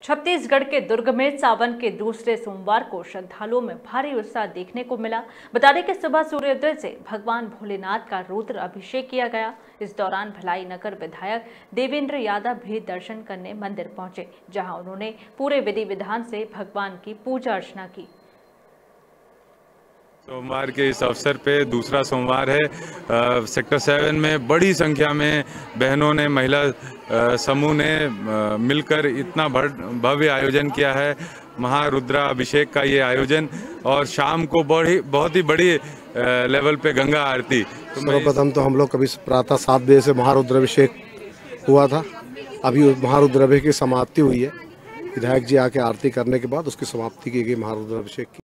छत्तीसगढ़ के दुर्ग में सावन के दूसरे सोमवार को श्रद्धालुओं में भारी उत्साह देखने को मिला। बता दें कि सुबह सूर्योदय से भगवान भोलेनाथ का रुद्र अभिषेक किया गया। इस दौरान भिलाई नगर विधायक देवेंद्र यादव भी दर्शन करने मंदिर पहुंचे, जहां उन्होंने पूरे विधि विधान से भगवान की पूजा अर्चना की। सोमवार के इस अवसर पे दूसरा सोमवार है। सेक्टर 7 में बड़ी संख्या में बहनों ने, महिला समूह ने मिलकर इतना भव्य आयोजन किया है। महारुद्रा अभिषेक का ये आयोजन और शाम को बहुत ही बड़ी लेवल पे गंगा आरती। सर्वप्रथम तो हम लोग कभी प्रातः 7 बजे से महारुद्राभिषेक हुआ था। अभी महारुद्राभिषेक की समाप्ति हुई है। विधायक जी आके आरती करने के बाद उसकी समाप्ति की गई महारुद्राभिषेक की।